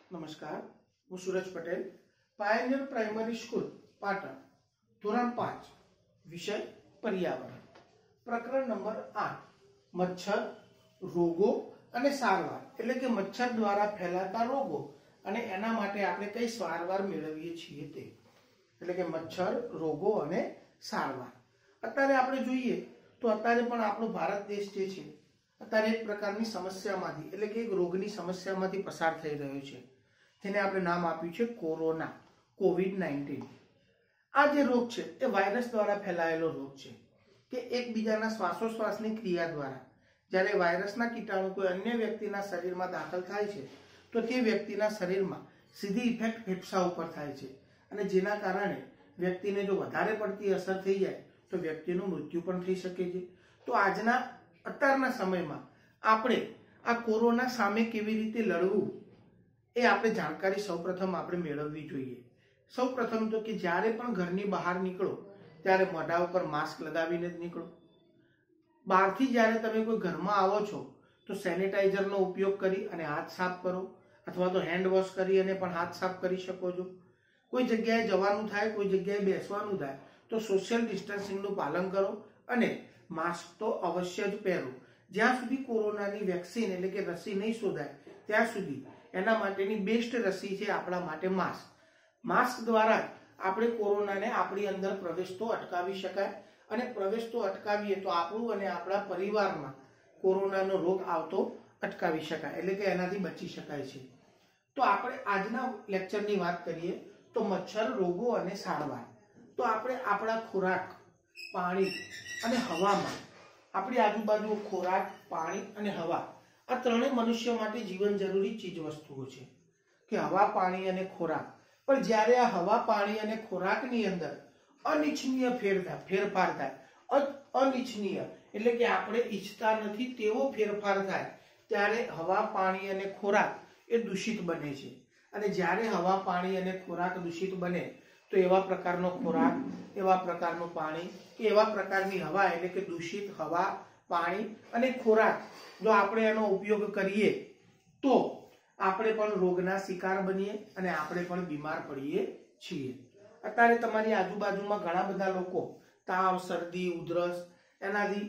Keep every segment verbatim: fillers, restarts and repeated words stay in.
नमस्कार, हूँ Suraj Patel, pioneer primary school Patan, धोरण पांच, विषय पर्यावरण, प्रकरण नंबर आठ, मच्छर रोगो अने सारवार एटले के मच्छर द्वारा फैलाता रोगो अने एना माटे आपणे कई सारवार मेळवीए छीए ते एटले के मच्छर रोगो अने सारवार। अत्यारे आपणे जोईए तो अत्यारे पण आपणो भारत देश जे छे अत्यारे एक प्रकारनी समस्यामांथी एटले के एक रोगनी समस्यामांथी पसार थई रह्यो छे, जेने आपणे नाम आप्युं छे कोरोना कोविड नाइन्टीन। आ जे रोग छे ए वायरस द्वारा फैलायेलो रोग छे के एकबीजाना श्वासोश्वासनी क्रिया द्वारा ज्यारे वायरसना कीटाणु कोई अन्य व्यक्तिना शरीरमां दाखल थाय छे तो ते व्यक्तिना शरीरमां सीधी इफेक्ट फेफसा उपर थाय छे अने जेना कारणे व्यक्तिने जो वधारे पड़ती असर थई जाय तो व्यक्तिनुं मृत्यु पण थई शके छे। तो आजना अत्याરના સમયમાં આપણે આ કોરોના સામે કેવી રીતે લડવું એ આપણે જાણકારી સૌપ્રથમ આપણે મેળવવી જોઈએ। સૌપ્રથમ તો કે જ્યારે પણ ઘરની બહાર નીકળો ત્યારે મોઢા ઉપર માસ્ક લગાવીને જ નીકળો। બહારથી જ્યારે તમે કોઈ ઘરમાં આવો છો તો સેનિટાઈઝરનો ઉપયોગ કરી અને હાથ સાફ કરો અથવા તો હેન્ડ વોશ કરી અને પણ હાથ સાફ કરી શકો છો। કોઈ જગ્યાએ જવાનું થાય, કોઈ જગ્યાએ બેસવાનું થાય તો સોશિયલ ડિસ્ટન્સિંગનું પાલન કરો અને मास्क तो अवश्य ज पहेरो। ज्यां सुधी कोरोनानी वेक्सिन एटले के रसी नहीं शोधाय त्यां सुधी एना माटेनी बेस्ट रसी छे आपणा माटे मास्क। मास्क द्वारा आपणे कोरोनाने आपणी अंदर प्रवेश तो अटकावी शकाय अने प्रवेश तो अटकावीए तो आपणुं अने आपणा परिवारमां कोरोनानो रोग आवतो अटकावी शकाय एटले के एनाथी बची शकाय छे। तो आपणे आजना लेक्चरनी वात करीए तो मच्छर रोगो अने सारवार। तो आपणे आपणा खोराक पाणी अने हवामां आपणी आजुबाजु खोराक पाणी अने हवा आ त्रणेय मनुष्य माटे जीवन जरूरी चीज वस्तुओ छे के हवा पाणी अने खोराक। पण ज्यारे आ हवा पाणी अने खोराकनी अंदर अनिच्छनीय फेरफार फेरफार थाय अनिच्छनीय एटले के आपणे इच्छता नथी तेवो फेरफार थाय त्यारे हवा पाणी अने खोराक ए दूषित बने छे। अने ज्यारे हवा पाणी अने खोराक दूषित बने तो एवा प्रकारनो खोराक एवा प्रकारનું પાણી કે એવા પ્રકારની હવા એટલે કે દૂષિત હવા પાણી અને ખોરાક જો આપણે એનો ઉપયોગ કરીએ તો આપણે પણ રોગના શિકાર બનીએ અને આપણે પણ બીમાર પડીએ છીએ। અત્યારે તમારી આજુબાજુમાં ઘણા બધા લોકો તાવ શરદી ઉધરસ એનાથી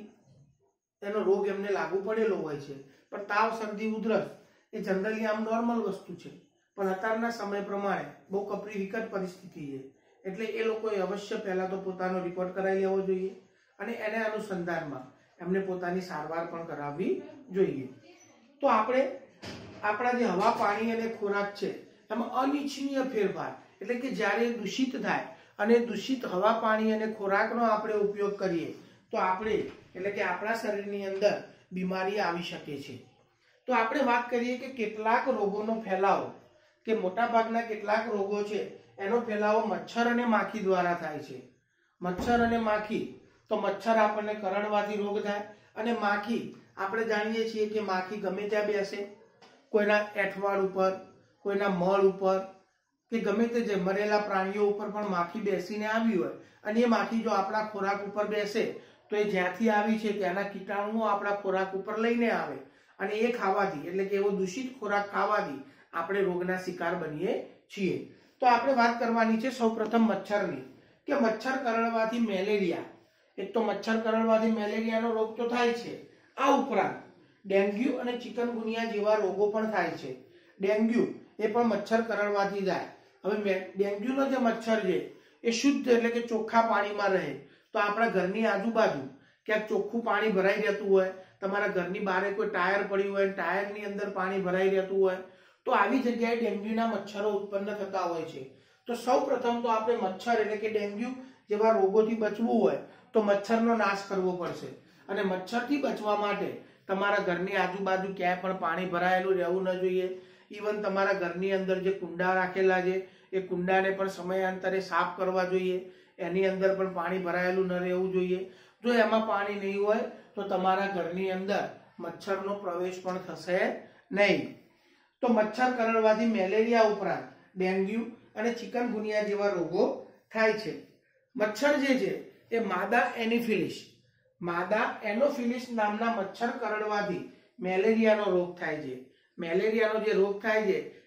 એનો રોગ એમને લાગુ પડેલો હોય છે પણ તાવ શરદી ઉધરસ એ જનરલી આમ નોર્મલ વસ્તુ છે પણ અત્યારના સમય પ્રમાણે બહુ કપરી વિકટ પરિસ્થિતિ છે એટલે એ લોકોએ અવશ્ય પહેલા તો પોતાનો રિપોર્ટ કરાવી લેવો જોઈએ અને એને અનુસંધાનમાં એમને પોતાની સારવાર પણ કરાવવી જોઈએ। તો આપણે આપણા જે હવા પાણી અને ખોરાક છે એમાં અનિચ્છનીય ફેરફાર એટલે કે જ્યારે દૂષિત થાય અને દૂષિત હવા પાણી અને ખોરાકનો આપણે ઉપયોગ કરીએ તો આપણે એટલે કે આપણા શરીરની અંદર બીમારી આવી શકે છે। તો આપણે વાત કરીએ કે કેટલાક રોગોનો ફેલાવો કે મોટાભાગના કેટલાક રોગો છે એનો ફેલાવો મચ્છર અને માખી દ્વારા થાય છે। મચ્છર અને માખી તો મચ્છર આપણને કરડવાથી રોગ થાય અને માખી આપણે જાણીએ છીએ કે માખી ગમે ત્યાં બેસે કોઈના એઠવાડ ઉપર કોઈના મળ ઉપર કે ગમે તે જે મરેલા પ્રાણીઓ ઉપર પણ માખી બેસીને આવી હોય અને એ માખી જો આપણા ખોરાક ઉપર બેસે તો એ જ્યાંથી આવી છે ત્યાંના કીટાણુઓ આપણા ખોરાક ઉપર લઈને આવે અને એ ખાવાથી એટલે કે એવો દૂષિત ખોરાક ખાવાથી આપણે રોગના શિકાર બનીએ છીએ। तो आपणे बात करवानी छे सौप्रथम मच्छरनी के मच्छर करड़वाथी मेलेरिया एक तो मच्छर करड़वाथी मेलेरियानो रोग तो थाय छे। आ उपरांत डेंग्यू अने चिकनगुनिया जेवा रोगो पण थाय छे। डेंग्यू ए पण मच्छर करड़वाथी थाय। हवे डेंग्यूनो जे मच्छर छे ए शुद्ध एटले के चोख्खा पाणीमां रहे तो आपणा घरनी आजुबाजु क्यांक चोख्खुं पाणी भराई रहेतुं होय तमारा घरनी बारे कोई टायर पड्युं होय टायरनी अंदर पाणी भराई रहेतुं होय तो आवी जग्याए डेंग्यूना मच्छरो उत्पन्न थता होय छे। तो सौप्रथम तो आपणे मच्छर एटले के डेंग्यू जेवा रोगोथी बचवुं होय तो मच्छरनो नाश करवो पड़शे अने मच्छरथी बचवा माटे तमारा घरनी आजुबाजु क्यांय पण पाणी भरायेलुं रहेवुं न जोईए। इवन तमारा घरनी अंदर जे कुंडा राखेला छे ए कुंडाने पण समयांतरे साफ करवा जोईए। एनी अंदर पण पाणी भरायेलुं न रहेवुं जोईए। जो एमां पाणी नहीं होय तो तमारा घरनी अंदर मच्छरनो प्रवेश पण थशे नहीं। तो मच्छर करड़वाथी मेलेरिया उपरांत डेंग्यू अने चिकनगुनिया जेवा रोगो थाय छे। मच्छर जे छे ए मादा एनोफिलिस मादा एनोफिलिस नामना मच्छर करड़वाथी मेलेरियानो रोग थाय छे। मेलेरियानो जे रोग थाय छे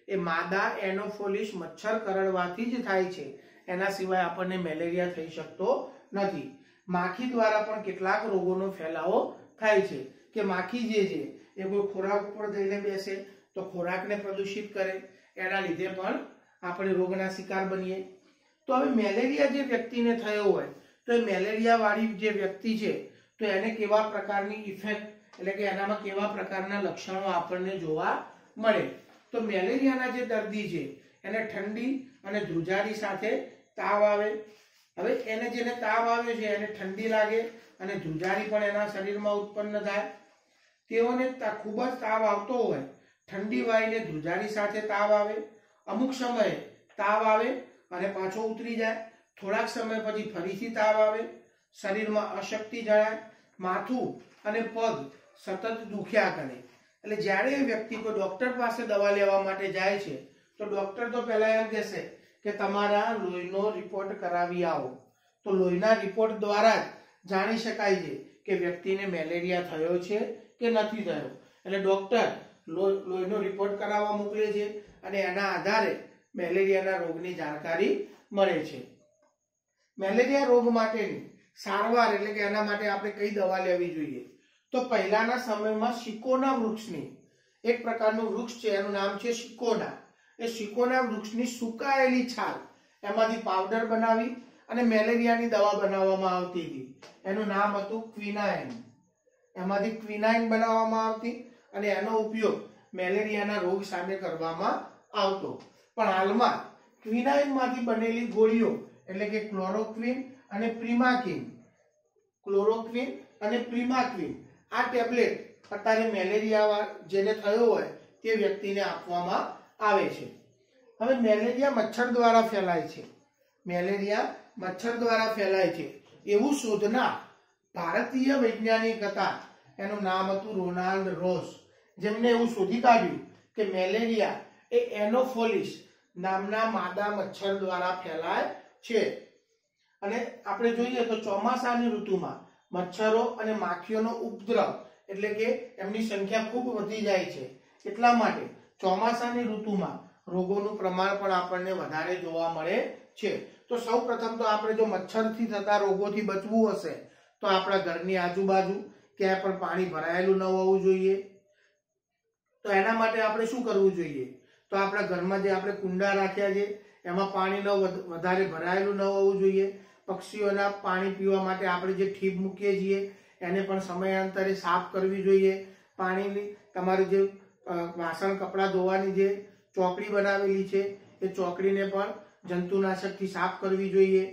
એ માદા એનોફિલિસ મચ્છર કરડવાથી જ થાય છે, એના સિવાય આપણને મેલેરિયા થઈ શકતો નથી। માખી દ્વારા પણ કેટલાક રોગોનો ફેલાવો થાય છે કે માખી જે છે એ કોઈ ખોરાક ઉપર જઈને બેસે તો ખોરાકને પ્રદૂષિત કરે, એના લીધે પણ આપણે રોગના શિકાર બનીએ। તો હવે મેલેરિયા જે વ્યક્તિને થયો હોય તો એ મેલેરિયા વાળી જે વ્યક્તિ છે તો એને કેવા પ્રકારની ઇફેક્ટ એટલે કે એનામાં કેવા પ્રકારના લક્ષણો આપણને જોવા મળે? તો મેલેરિયાના જે દર્દી છે એને ઠંડી અને ધ્રુજારી સાથે તાવ આવે। હવે એને જેને તાવ આવે છે એને ઠંડી લાગે અને ધ્રુજારી પણ એના શરીરમાં ઉત્પન્ન થાય। તેઓને ખૂબ જ તાવ આવતો હોય, ઠંડી વાઈને ધ્રુજારી સાથે તાવ આવે, અમુક સમયે તાવ આવે અને પાછો ઉતરી જાય, થોડાક સમય પછી ફરીથી તાવ આવે, શરીરમાં અશક્તિ જણાય, માથું અને પગ સતત દુખ્યા કરે। એટલે જ્યારે એ વ્યક્તિ કોઈ ડોક્ટર પાસે દવા લેવા માટે જાય છે તો ડોક્ટર તો પહેલા એમ કહેશે કે તમારા લોહીનો રિપોર્ટ કરાવી આવો। તો લોહીના રિપોર્ટ દ્વારા જ જાણી શકાય છે કે વ્યક્તિને મેલેરિયા થયો છે કે નથી થયો। એટલે ડોક્ટર લોહીનો રિપોર્ટ કરાવવા મોકલે છે અને એના આધારે મેલેરિયાના રોગની જાણકારી મળે છે। મેલેરિયા રોગ માટેની સારવાર એટલે કે એના માટે આપણે કઈ દવા લેવી જોઈએ? તો પહેલાના સમયમાં સિકોના વૃક્ષની એક પ્રકારનું વૃક્ષ છે, એનું નામ છે સિકોના। એ સિકોના વૃક્ષની સુકાયેલી છાલ એમાંથી પાવડર બનાવી અને મેલેરિયાની દવા બનાવવામાં આવતી હતી, એનું નામ હતું ક્વિનાઇન। એમાંથી ક્વિનાઇન બનાવવામાં આવતી અને એનો ઉપયોગ મેલેરિયાના રોગ સામે કરવામાં આવતો। પણ હાલમાં ક્વિનાઇનમાંથી બનેલી ગોળીઓ એટલે કે ક્લોરોક્વિન અને પ્રિમાક્વિન ક્લોરોક્વિન અને પ્રિમાક્વિન આ ટેબ્લેટ અત્યારે મેલેરિયા જેને થયો હોય તે વ્યક્તિને આપવામાં આવે છે। હવે મેલેરિયા મચ્છર દ્વારા ફેલાય છે, મેલેરિયા મચ્છર દ્વારા ફેલાય છે એવું શોધનાર ભારતીય વૈજ્ઞાનિક હતા, એનું નામ હતું રોનાલ્ડ રોસ, જેમને એવું શોધી કાઢ્યું કે મેલેરિયા એ એનોફિલિસ નામના માદા મચ્છર દ્વારા ફેલાય છે। અને આપણે જોઈએ તો ચોમાસાની ઋતુમાં મચ્છરો અને માખીઓનો ઉપદ્રવ એટલે કે એમની સંખ્યા ખૂબ વધી જાય છે, એટલા માટે ચોમાસાની ઋતુમાં રોગોનું પ્રમાણ પણ આપણને વધારે જોવા મળે છે। તો સૌ પ્રથમ તો આપણે જો મચ્છરથી થતા રોગોથી બચવું હશે તો આપણા ઘરની આજુબાજુ ક્યાંય પણ પાણી ભરાયેલું ન હોવું જોઈએ। તો એના માટે આપણે શું કરવું જોઈએ? તો આપણા ઘરમાં જે આપણે કુંડા રાખ્યા છે એમાં પાણી ન વધારે ભરાયેલું ન હોવું જોઈએ। પક્ષીઓના પાણી પીવા માટે આપણે જે ઠીપ મૂકીએ છીએ એને પણ સમયાંતરે સાફ કરવી જોઈએ। પાણીની તમારી જે વાસણ કપડાં ધોવાની જે ચોકડી બનાવેલી છે એ ચોકડીને પણ જંતુનાશકથી સાફ કરવી જોઈએ।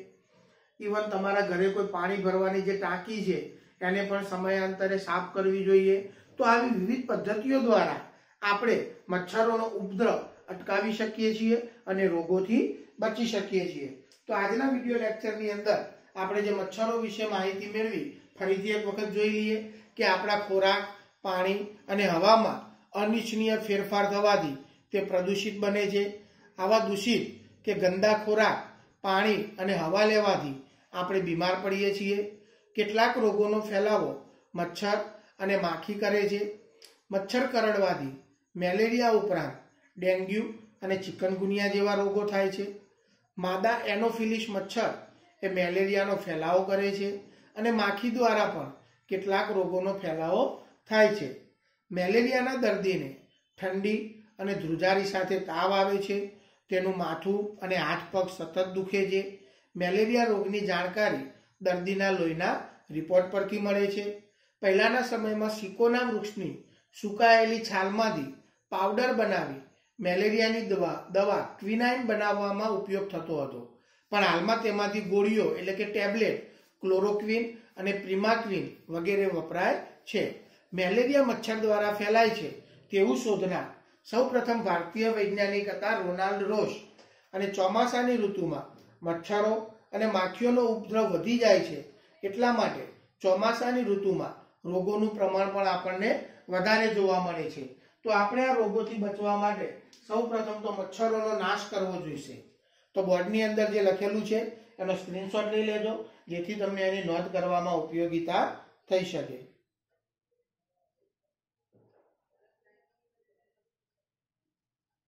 ઇવન તમારા ઘરે કોઈ પાણી ભરવાની જે ટાંકી છે એને પણ સમયાંતરે સાફ કરવી જોઈએ। તો આવી વિવિધ પદ્ધતિઓ દ્વારા આપણે મચ્છરોનો ઉપદ્રવ અટકાવી શકીએ છીએ અને રોગોથી બચી શકીએ છીએ। તો આજના વિડિયો લેક્ચરની અંદર આપણે જે મચ્છરો વિશે માહિતી મેળવી ફરીથી એક વખત જોઈ લઈએ કે આપણા ખોરાક, પાણી અને હવામાં અનિચ્છનીય ફેરફાર થવાથી તે પ્રદૂષિત બને છે। આવા દૂષિત કે ગંદા ખોરાક, પાણી અને હવા લેવાથી આપણે બીમાર પડીએ છીએ। કેટલાક રોગોનો ફેલાવો મચ્છર અને માખી કરે છે। મચ્છર કરડવાથી મેલેરિયા ઉપરાંત ડેન્ગ્યુ અને ચિકનગુનિયા જેવા રોગો થાય છે। માદા એનોફિલિસ મચ્છર એ મેલેરિયાનો ફેલાવો કરે છે અને માખી દ્વારા પણ કેટલાક રોગોનો ફેલાવો થાય છે। મેલેરિયાના દર્દીને ઠંડી અને ધ્રુજારી સાથે તાવ આવે છે, તેનું માથું અને હાથ પગ સતત દુખે છે। મેલેરિયા રોગની જાણકારી દર્દીના લોહીના રિપોર્ટ પરથી મળે છે। પહેલાના સમયમાં સિકોના વૃક્ષની સુકાયેલી છાલમાંથી પાવડર બનાવી મેલેરિયાની દવા દવા ક્વિનાઇન બનાવવામાં ઉપયોગ થતો હતો, પણ હાલમાં તેમાંથી ગોળીઓ એટલે કે ટેબ્લેટ ક્લોરોક્વિન અને પ્રિમાક્વિન વગેરે વપરાય છે। મેલેરિયા મચ્છર દ્વારા ફેલાય છે તેવું શોધનાર સૌપ્રથમ ભારતીય વૈજ્ઞાનિક હતા રોનાલ્ડ રોસ। અને ચોમાસાની ઋતુમાં મચ્છરો અને માખીઓનો ઉપદ્રવ વધી જાય છે, એટલા માટે ચોમાસાની ઋતુમાં રોગોનું પ્રમાણ પણ આપણને વધારે જોવા મળે છે। તો આપણે આ રોગોથી બચવા માટે સૌપ્રથમ તો મચ્છરોનો નાશ કરવો જોઈશે। તો બોર્ડની અંદર જે લખેલું છે એનો સ્ક્રીનશોટ લઈ લેજો, જેથી તમને એની નોંધ કરવામાં ઉપયોગીતા થઈ શકે।